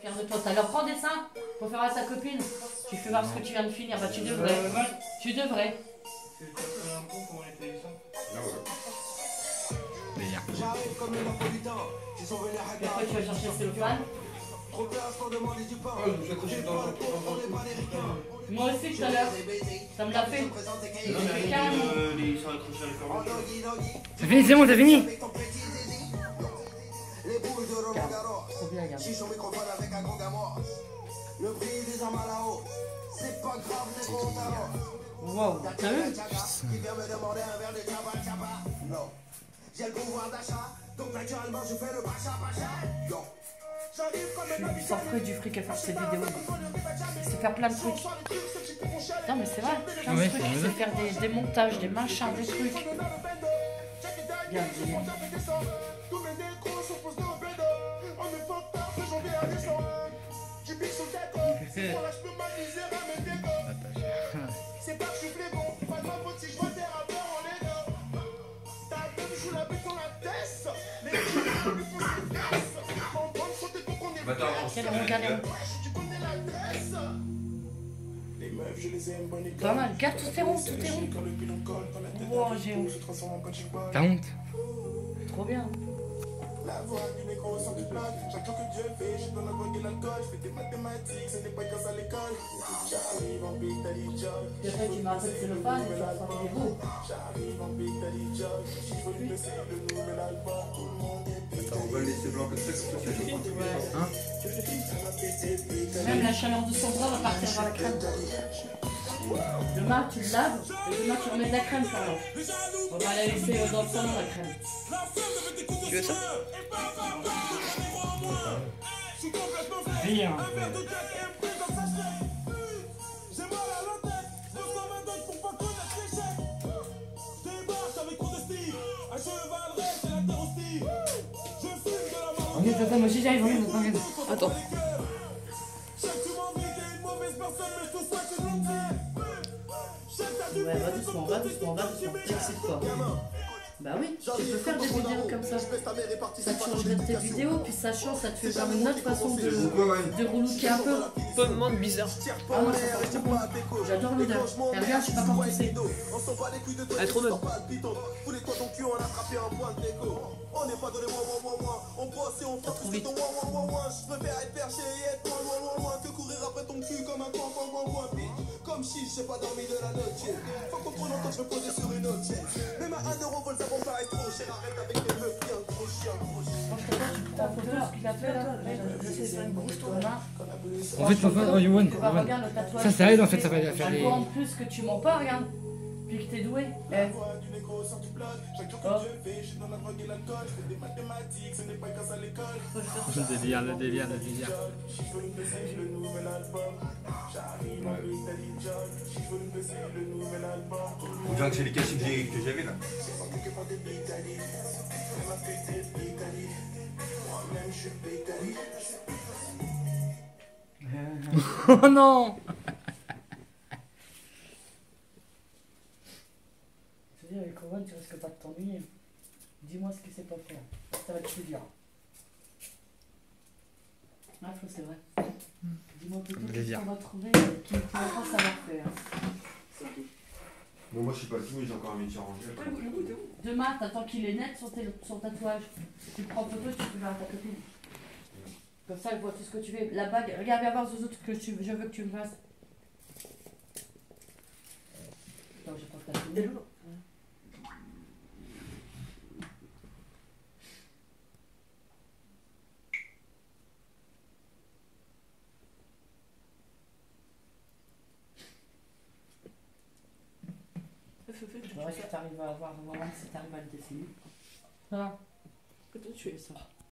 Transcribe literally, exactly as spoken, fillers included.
Fier de toi. Ça leur prend des seins pour faire à sa copine. Tu fais voir ce que tu viens de finir. Bah tu devrais. Tu devrais. Mais y'a. Et après tu vas chercher le cellophane. Moi aussi tout à l'heure. Ça me l'a fait. C'est fini, c'est bon, c'est fini. Trop bien, regarde. Wow, t'as vu? J'ai le pouvoir d'achat, donc naturellement je fais le pacha pacha. Je sors frais du fric à faire ces vidéos. Il sait faire plein de trucs. Non mais c'est vrai, plein de Ouais, trucs. Il sait faire des, des montages, des machins, des trucs. Bien, dis-moi. Quel rond, quel rond. Pas mal, regarde tout est rond, tout est rond. Wow, j'ai honte. T'as honte? Trop bien. La voix du négro sans du bloc, chaque fois que Dieu fait, je suis dans la drogue et l'alcool, je fais des mathématiques, ce n'est pas grâce à l'école. J'arrive en big daddy job. Et après tu m'as fait le fan, tu vas sortir des mots. J'arrive en big daddy job. Je veux lui laisser le nouvel album, tout le monde est big Attends, on va le laisser blanc comme ça, comme ça, c'est chaud. Hein? Même la chaleur de son bras va partir vers la crème. Demain tu le laves et demain tu remets de la crème par là. On va la laisser dans le salon la crème. Tu veux ça? Rien. Regarde, attends, moi aussi j'arrive, regarde, regarde. Attends. Ouais, va doucement, va doucement, va doucement. T'excites pas. Bah oui, tu peux faire des vidéos comme ça. Ça te changerait de tes vidéos, puis ça change, ça te fait faire une autre façon de, de relouquer un peu. Pas de monde bizarre. Ah moi ça fait bon. J'adore l'odeur. Et regarde, je suis pas encore poussée. Elle est trop bonne. T'as trop vite. Comme si j'ai pas dormi de la noche. Faut comprendre quand je me posais sur une autre chaise. Même à un euro, vol, ça va paraître trop cher. Arrête avec les meufs, bien gros chien, gros chien. Ta photo, ce qu'il a fait là, je sais, c'est une grosse tournée. En fait, papa, oh, Yohan, Bah, Yohan. regarde le tatouage. Ça, ça aide en fait, ça va faire On les. voit en plus que tu mens pas, regarde. Puis que t'es doué. Eh. Le délire, le délire, le délire. On dirait que c'est les cassines que j'ai- que j'avais là. Oh non! Je te dis, avec Owen, tu risques pas de t'ennuyer. Dis-moi ce qu'il sait pas faire. Ça va être plus dur. Ah, Flo, c'est vrai. Dis-moi plutôt Plaisir. qu'est-ce qu'on va trouver qui ne pourra pas savoir faire. Bon, moi je suis pas tout, mais j'ai encore un métier à ranger. Demain, t'attends qu'il est net sur tes- son tatouage. Tu prends photo et tu peux faire à ta copine. Comme ça, elle voit tout ce que tu fais. La bague, regarde, viens voir Zouzou que tu, je veux que tu me fasses. Non, j'ai pas fait la vidéo. Je verrai si t'arrives à avoir, voir si t'arrives à le dessiner. Ah, Peut-être tu es ça.